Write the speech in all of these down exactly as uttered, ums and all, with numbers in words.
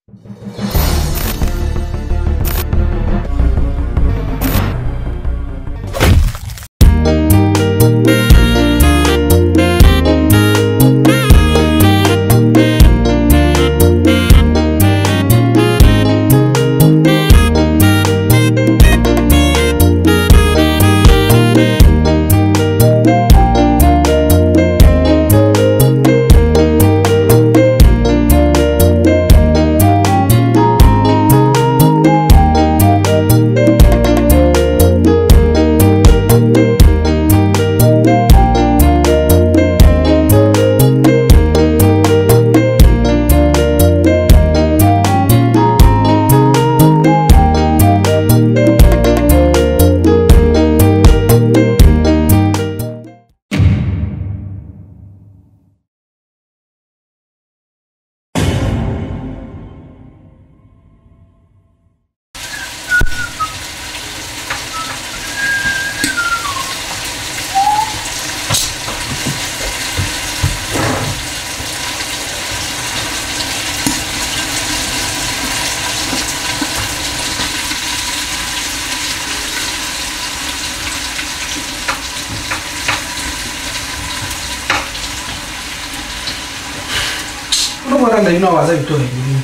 Ndio inawaza vitu hivi.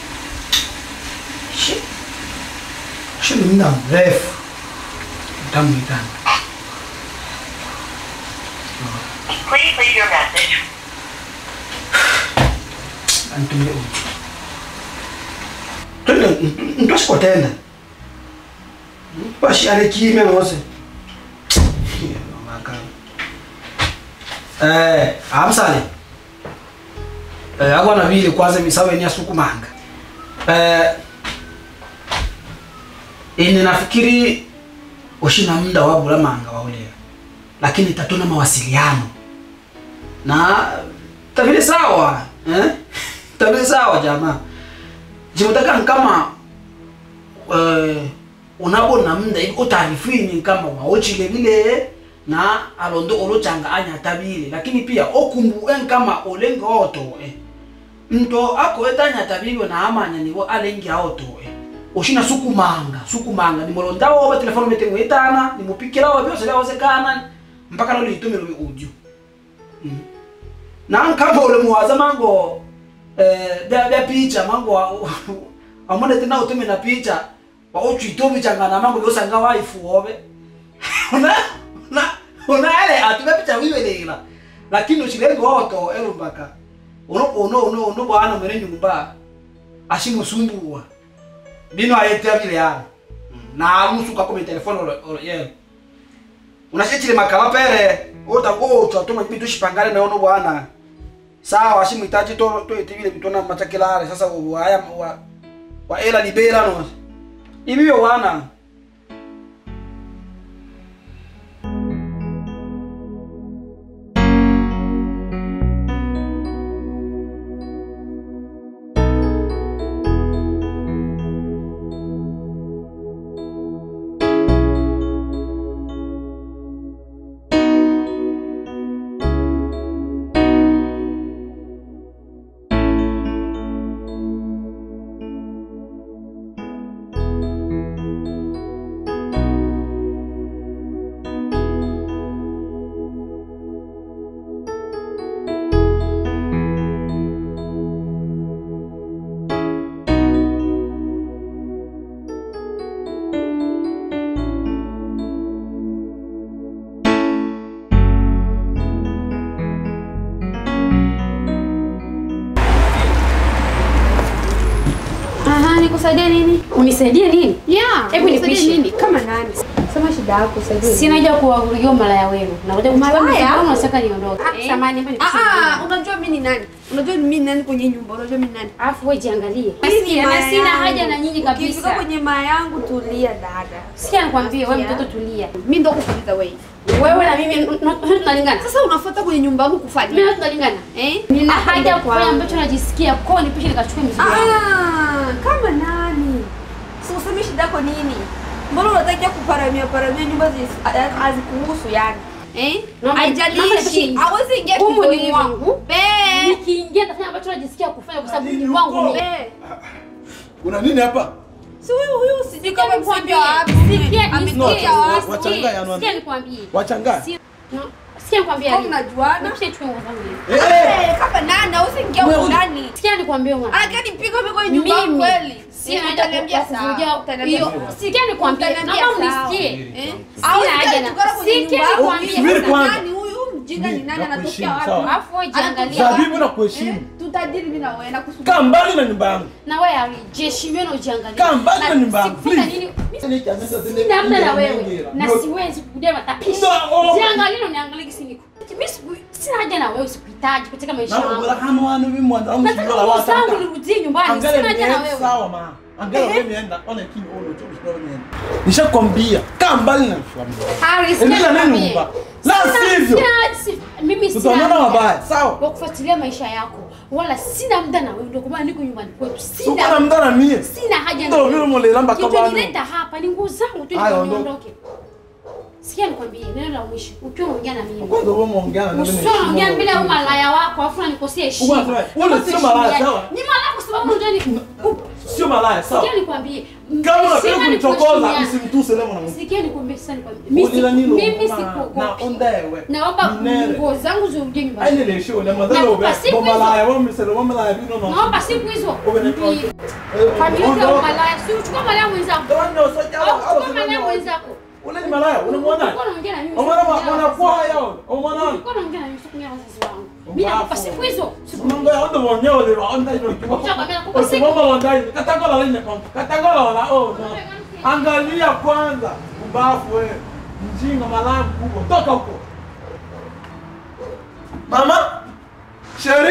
Shit. Shit ni muda mrefu. Mtamwitana. Please leave your message. Antumie uji. Twende ntwashiko tenda. Bashi arekime mose. Eh, amsale. Eh, agwana vile kwanza misawe ni asukumanga. Eh, ini nafikiri ushina muda wabula manga waulea. Lakini tatuna mawasiliano. Na tavile sawa, eh? Tavile sawa jamaa. Jimutaka kama eh unabona muda iko taarifini kama waochile vile na alondo olochanga anya tabile, lakini pia okumbu en kama olengo oto eh. Mto ako etanya tabile na amanya niwo alengi auto eh. Oshina sukumanga, sukumanga ni molonda wo telefone metengo etana, ni mupikira wa byose byose kana mpaka no litumira uju. Mm. Na nkabo ole muwaza mango eh da da picha mango amone tena utume na picha wa ochu itobi changana mango byose nga waifu obe. Una na una ele atume picha wiwe lela. Lakini ushilengo auto elo mpaka ono ono ono ono bwana mwene nyumba ashimusumbuwa bino ayetea vile yana na amusuka kwa telefone ye unashitile makala pere ota go utatuma bitu shipangale na ono bwana sawa ashimuhitaji to to vile bitona matakilare sasa haya wa wa ela libera no ibyo wana Unisaidie nini? Unisaidie nini? Yeah. Hebu nipishe nini? Kama nani? Sema shida yako usaidie. Sina haja kuwahurugia malaya wenu. Na ngoja kuchukua mzigo wangu nataka niondoke. Ah, samani hapa nipishe. Ah, unajua mimi ni nani? Unajua mimi nani kwenye nyumba? Unajua mimi nani? Alafu wewe jiangalie. Na sina haja na nyinyi kabisa. Ukifika kwenye maa yangu tulia dada. Sikia nikwambie wewe mtoto tulia. Mimi ndo kukuuliza wewe. Wewe na mimi tunalingana. Sasa unafuata kwenye nyumba yangu kufanya. Mimi tunalingana. Eh? Nina haja kufanya ambacho najisikia. Kwa nipishe nikachukue mzigo wangu. Ah, kama nani? Sasa useme shida yako nini? Mbona unataka kuparamia paramia nyumba hazikuhusu yani? Eh? Haijalishi. Hawezi ingia kwa wangu. Be. Nikiingia nitafanya ambacho najisikia kufanya kwa sababu ni wangu mimi. Una nini hapa? Si huyu huyu sijui kama msambia wapi. Sikia ametoka wapi. Wachanganya anu. Sikia nikwambie. Wachanganya. Sikia nikwambie. Kama unajuana. Mshe chukua ngozangu. Eh, kama nana usiingia huko ndani. Sikia nikwambie mwana. Anataka nipige miko nyumba kweli. Si utaniambia sawa. Hiyo sikia nikwambie. Naomba unisikie. Eh? Au haja na. Sikia nikwambie. Nani huyu mjinga ni nani anatokea wapi? Alafu jiangalia. Zabibu na kuheshimu. Tutadili mimi na wewe na kusubiri. Kaa mbali na nyumba yangu. Na wewe alijeshimiwa na ujiangalia. Kaa mbali na nyumba yangu. Please. Sina muda na wewe. Na siwezi kukudia matapishi. Jiangalia na uniangalie kisi niko. Mimi sina haja na wewe, usikuhitaji katika maisha yangu. Na bora hano wanu mimi mwanzo wangu sio la watu. Sasa nirudie nyumbani. Sina haja na wewe. Sawa ma. Angalia wewe nienda. Ona kini ono tu sio nienda. Nishakwambia kaa mbali na familia. Haris, endelea na nyumba. La sivyo. Mimi sina. Tutaonana mabaya. Sawa. Wakufuatilia maisha yako. Wala sina muda na wewe, ndio kwa maana niko nyumbani kwetu. Sina. Sina muda na mimi. Sina haja na wewe. Ndio vile mlelamba kama. Kitu nileta hapa ni nguo zangu tu niondoke. Sikia nikwambie, neno la mwisho. Ukiwa unaongea na mimi. Kwanza wewe unaongea na mimi. Sio unaongea bila huyo malaya wako, afu unanikosea heshima. Wewe sio malaya, sawa? Ni malaya kwa sababu unajua ni sio malaya, sawa? Sikia nikwambie. Kama unataka kunichokoza, usimtuse leo mwanangu. Sikia nikwambie sana nikwambie. Mimi mimi sikuogopi. Na ondewe. Naomba nguo zangu zirudie nyumbani. Aina ile show na madhalo wewe. Bomba malaya, wewe mselo, wewe malaya bino no. Naomba siku hizo. Familia ya malaya, si uchukua malaya mwenzako. Ndio sasa au uchukua malaya mwenzako. Ule ni malaya, unamwona? Unaona mwana kwa yao. Unaona? Ulikuwa unaongea na mimi siku ya wazazi wangu. Mimi nakupa siku hizo. Mungu ya ndo mwenyewe ndio onda hilo. Usimama wandai. Katagola lini kwa? Katagola wala oh. Angalia kwanza mbafu wewe. Mjinga malaya mkubwa. Toka huko. Mama? Sheri?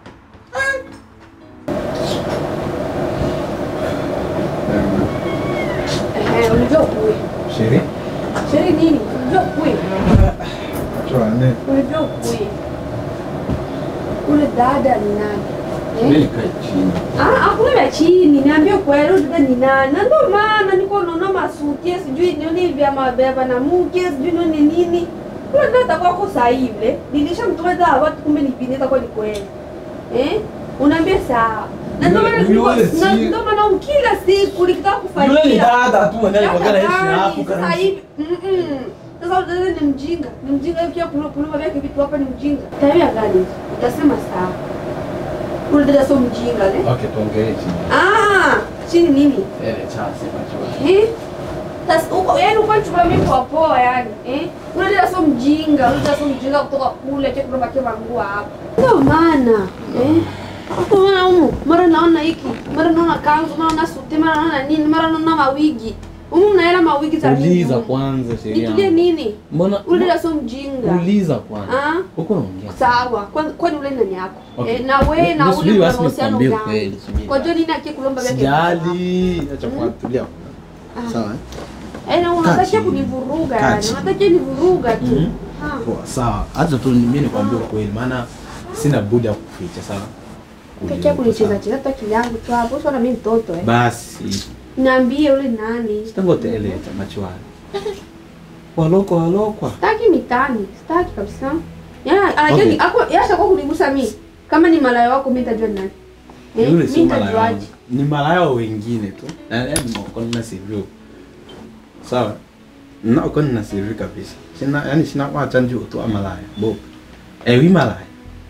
Eh, unajua kuwe. Sheri? Sheri nini? Unajua kuwe. Tuane. Unajua kuwe. Ule dada ni nani? Mimi kai chini. Ah, hakuna chini. Niambie kweli ule dada ni nani? Na ndio maana niko naona masuti, sijui nione vya mabeba na mke, sijui nione nini. Ule dada kwa kosa hivi. Nilishamtoa dawa watu kumbe nipineza kwa ni kweli. Eh? Unaambia sawa. Na ndio maana na ndio maana kila siku nikitaka kufagia. Yule ni dada tu anaye kwa gari hapo sasa hivi. Mhm. Sasa dada ni mjinga. Ni mjinga hivi pia kuna kuna vyake vitu hapa ni mjinga. Tabia gani? Utasema sawa. Ule dada sio mjinga le. Okay, tuongelee chini. Ah, chini nini? Eh, chasi macho. Eh? Sasa uko yaani uko chukua mimi kwa poa yani. Eh? Ule dada sio mjinga. Ule dada sio mjinga kutoka kule cha kuna bakia mangua hapa. Ndio maana, eh? Hapo maana huko mara naona hiki, mara naona kanzu, mara naona suti, mara naona nini, mara naona mawigi. Humu mnaela mawigi za nini? Uliza kwanza sheria. Nitulie nini? Mbona ule dada sio mjinga? Uliza kwanza. Ah? Uko unaongea. Sawa. Kwani kwani ule nani yako? Okay. Eh, na wewe na ule Subiri basi mahusiano nikwambie gani? kweli, subiri. Kwa hiyo nini akikulomba vyake? Sijali, acha kuatulia. Sawa? Eh, na unataka kunivuruga yani. Unataka nivuruga tu. Ah. Poa, sawa. Hata tu mimi nikwambie kweli maana sina budi ya kuficha, sawa? Kaka kunicheza cheza tu akili yangu tu hapo. Sio na mimi mtoto eh. Basi. Niambie ule nani? Sitangote ile cha machwali. Waloko waloko. Sitaki mitani. Sitaki kabisa. Yana anajeni ako yasha kwa kunigusa mimi. Kama ni malaya wako mimi nitajua nani. Eh, mimi nitajua. Ni malaya wengine tu. Na hebu kwa nini sivyo? Sawa. Na uko na siri kabisa. Sina yani sina kwa chanjo tu amalaya. Bo. Eh, wi malaya.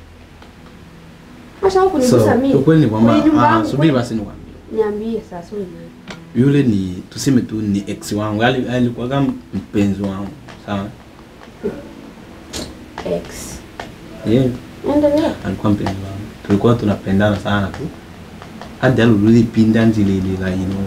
Masha huko kunigusa mimi. So, kweli ni kwamba ah subiri basi nikwambie. Niambie sasa wewe nani? Yule ni tuseme tu ni ex wangu. Yale alikuwa kama mpenzi wangu. Sawa? Ex. Yeah. Endelea. Alikuwa mpenzi wangu. Tulikuwa tunapendana sana tu. Hadi alirudi pinda njili ile la ino.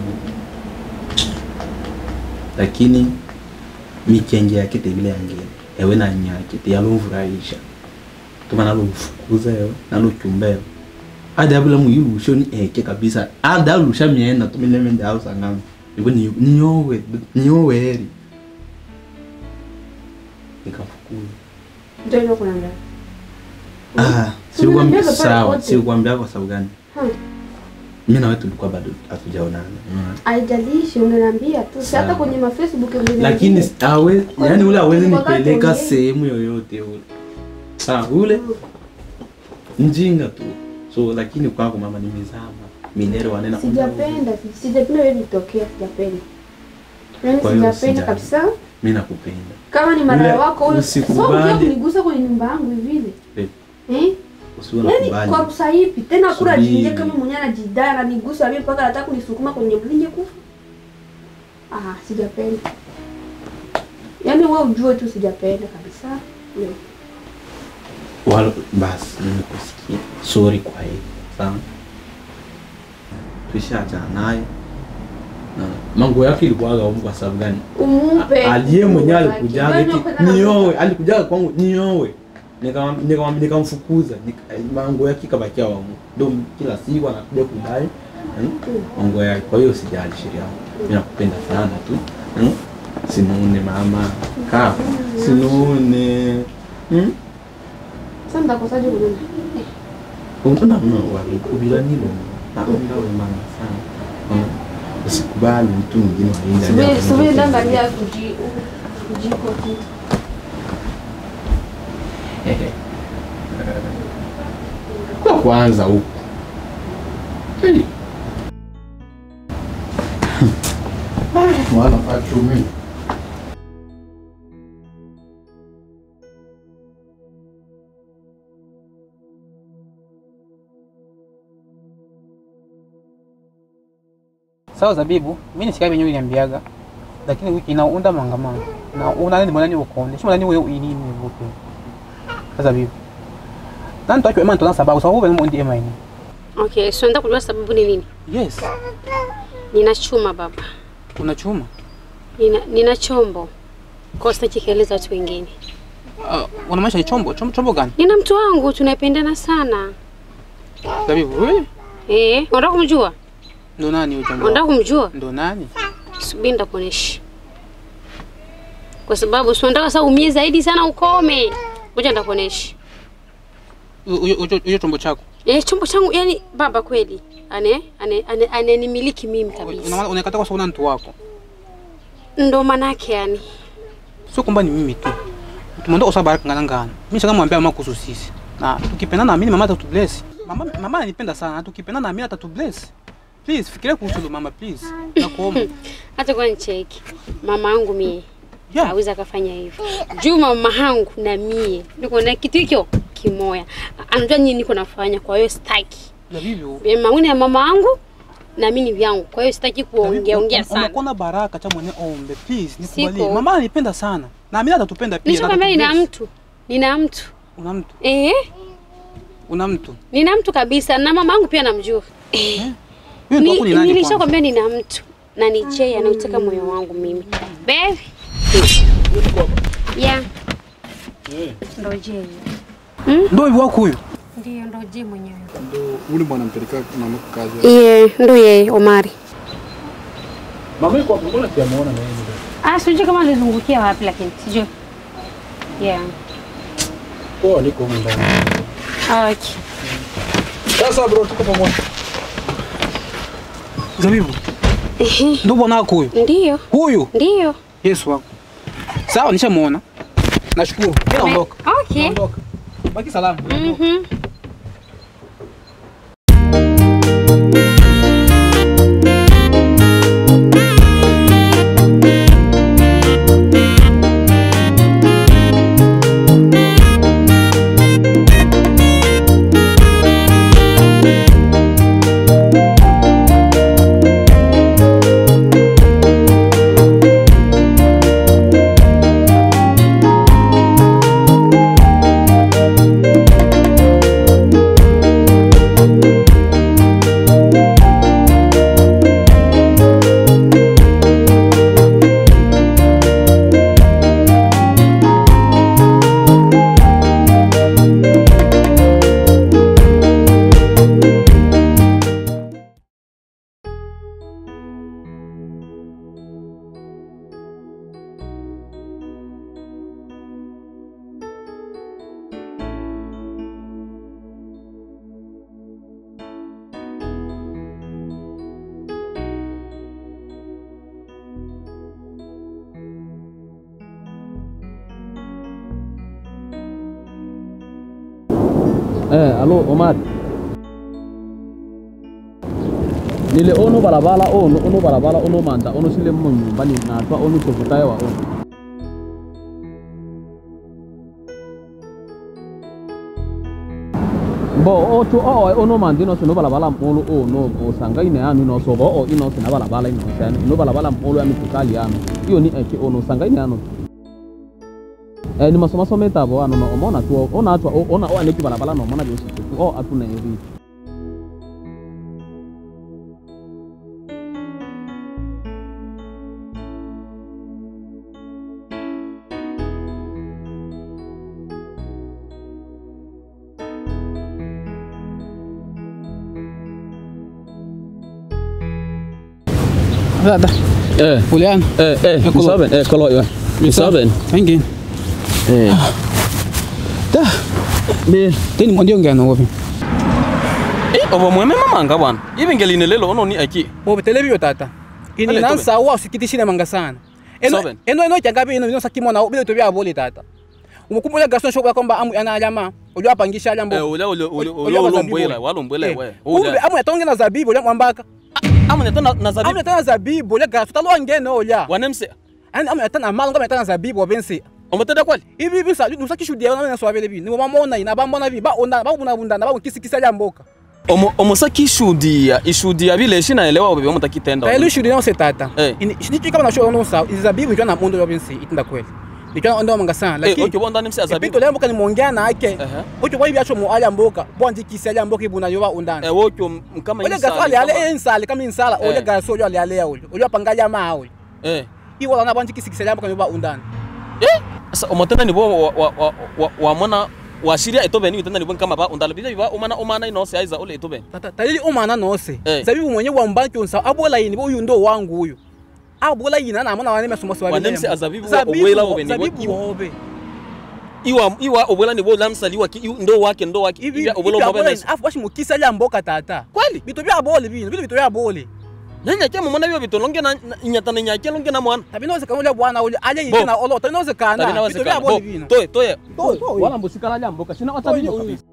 Lakini mikenge yake tebile yange. Ewe na nyake te yalomfurahisha. Tumana lofukuza yo na lochumbeo. Hadi abula muyu shoni eke kabisa. Hadi alusha mienda tumile mende au sangam. Ibo ni nyowe nyowe eri. Nikafukuza. Ndio ndio kuna ndani. Ah, si kuambia sawa, si kuambia kwa sababu gani? Mimi na wewe tulikuwa bado hatujaonana. Haijalishi unaniambia tu. Si hata kwenye ma Facebook unaniambia. Lakini awe yani ule hawezi nipeleka sehemu yoyote ule. Sawa, ule mjinga tu. So lakini kwako mama nimezama. milele wanena. Sijapenda, sijapenda wewe vitokea, sijapenda. Yaani sijapenda kabisa. Mimi nakupenda. Kama ni mara wako huyo, sio usikubali kunigusa kwenye nyumba yangu hivi. Eh? Usiwe nakubali. Yaani kwa kusahipi tena kula jinje kama mwenye anajidai ananigusa mimi mpaka anataka kunisukuma kwenye mlinje kufa. Ah, sijapenda. Yaani wewe ujue tu sijapenda kabisa. Ndio. Wala basi nimekusikia. Sorry kwa hiyo. Sawa. Tuishachana naye. Na mango yake ilikuwa gaumbu kwa sababu gani? Umumpe. Aliye mwenyewe alikujaga eti niowe, alikujaga kwangu niowe. Nikamwambia nikamfukuza. Mango yake kabakia wangu. Ndio kila siku anakuja kudai. Mango yake. Kwa hiyo sijali sheria. Mimi nakupenda sana tu. Sinune mama. Kaa. Sinune. Hmm? Sasa ndakosaje kununa? Unataka mno wapi? Kubila nilo. Naomba wewe mama sana. Usikubali mtu mwingine waende. Subiri, subiri ndani ya kuji kujiko tu. Kwa kwanza huko. Hey. Mwana pachumi. Sawa Zabibu, mimi nisikia venyewe niambiaga. Lakini wiki inaunda mangamanga. Na una nini mbona ni ukonde? Shimo nani wewe ini ni vupi? Zabibu. Nani tuachwe ema ntona sababu sababu wewe ndi ema ini. Okay, so nataka kujua sababu ni nini? Yes. Nina chuma baba. Kuna chuma? Nina nina chombo. Kwa sitaki kueleza watu wengine. Uh, unamaanisha chombo? Chombo chombo gani? Nina mtu wangu tunapendana sana. Zabibu, wewe? Eh, unataka kumjua? Ndo nani huyo jamaa? Unataka kumjua? Ndo nani? Subiri ndakuonesha. Kwa sababu si unataka sasa umie zaidi sana ukome. Ngoja ndakuonesha. Hiyo chombo chako? Eh, chombo changu yani baba kweli. Ane ane ane ananimiliki mimi kabisa. Unakata kwa sababu mtu wako. Ndo manake yani. Sio kwamba ni mimi tu. Tumeondoka kwa sababu ngana ngana. Mimi sasa mwambia mama kuhusu sisi. Na tukipendana mimi mama atatubless. Mama mama ananipenda sana. Tukipendana mimi atatubless. Please fikiria kuhusu mama please. Nakuomba. Hata kwa nicheki. Mama yangu mie. Yeah. Hawezi kufanya hivyo. Juu mama yangu na mie niko na kitu hicho kimoya. Anajua nini niko nafanya kwa hiyo sitaki. Zabibu. Maoni ya mama yangu na mimi ni vyangu. Kwa hiyo sitaki kuongea ongea sana. Unakuwa baraka cha mwenye ombe please nikubalie. Mama ananipenda sana. Na mimi atatupenda pia. Nisho kama nina mtu. Nina mtu. Una mtu? Eh? Una mtu? Nina mtu kabisa na mama yangu pia namjua. Eh. Wewe ndio ni nani? Nilishakwambia nina mtu. Na ni Jay anautaka moyo wangu mimi. Baby. Yeah. Eh. Ndo Jay. Hmm? Ndo hivi wako huyo? Ndio ndo Jay mwenyewe. Ndo ule bwana mpeleka na mkazi. Yeah, ndo yeye Omari. Mama yuko hapo mbona sijamuona na yeye? Ah, sijui kama alizungukia wapi lakini sijui. Yeah. Oh, niko ndani. Ah, okay. Sasa bro tuko pamoja. Zabibu. Ehe. Ndo bwana wako huyo? Ndio. Huyo? Ndio. Yesu wako. Sawa nishamuona. Nashukuru. Naondoka. Okay. Naondoka. Baki salama. Mhm. Eh, halo Omar. Nile ono balabala ono ono balabala ono manda ono sile mu nyumba ni na twa ono tofutaye wa ono. Bo o tu o ono manda no sino balabala molo ono o sanga ine anu no so bo o ino sina balabala ino sana no balabala molo ya mitukali anu. Iyo ni eke ono sanga ine anu. Eh ni masoma soma etabo anu no omona tu ona atwa ona o aneki balabala no mona byosi tu o atuna eri. Ada. Eh, Julian. Eh, eh, misaben, eh, kalau ya. Misaben. Wengine. Eh. Da. Be, Teni mwandio ngano wapi? eh, obo mweme mamanga bwana. Ibi ngeline lelo ono ni aki. Bobe telebi tata. Ini Ale, nansa wa usikitishine manga sana. Eno Soben. eno eno changapi eno ino sakimona bila tobia boli tata. Umukumbuka gaston shoka kwamba amu ana alama. Unajua pangisha jambo. Eh, ule ule ule ule ulombwela, walombwela we. Kumbe amu yatonge na zabibu ule mwambaka. Amu netana na zabibu. Amu yatana zabibu ule gaston talo ngene oya. Wanemse. Ani amu yatana malo ngama yatana zabibu wabense. Omoteda kwali? Ibi ibi sa nusaki shudia na swabele bi. Ni mamona ina bambona bi ba ona ba buna bunda na ba kisikisa jamboka. Omo omosaki shudia, ishudia bile shina elewa bebe omotaki tenda. Tayelu shudia no se tata. Eh. Ini shidi kama na show no sa zabibu ndio na mundo wabense itinda kweli. Ndio ndo manga sana lakini okay bonda nimse azabibu. Pito leo mboka ni muongea na yake. Ocho kwa hivi acho mu aya mboka. Bonji kisya mboka ibuna yoba undani. Eh wocho kama insala. Ole gaswali ale insala kama insala ole gaso ale ale ole. Ole pangaja ma ole. Eh. Iwo na bonji kisya mboka yoba undani. Eh? Asa omotenda ni bo wa wa wa mona washiria etobeni mitenda ni bo kama ba undala bija biba umana umana inose aiza ole etobeni. Tata talili umana nose. Zabibu mwenye wa mbanki unsa abola yini bo yundo wangu huyo. Abola yina na mona waneme somo swali. Wanemse azabibu obwela obeni. Zabibu obe. Iwa iwa obwela ni bo lamsali waki ndo wake ndo wake iwa obwela obeni. Afu washi mukisa ya mboka tata. Kweli? Bito bya bole bino, bito bito bya bole. Nyanya kema mwana biyo bito longe na nyatana nyake longe na mwana. Tabi noze kanole bwana ule aje yina olo, tabi noze kana. Bito bya bole bino. Toye toye. Wala mbusika la jambo kashina otabinyo kabisa.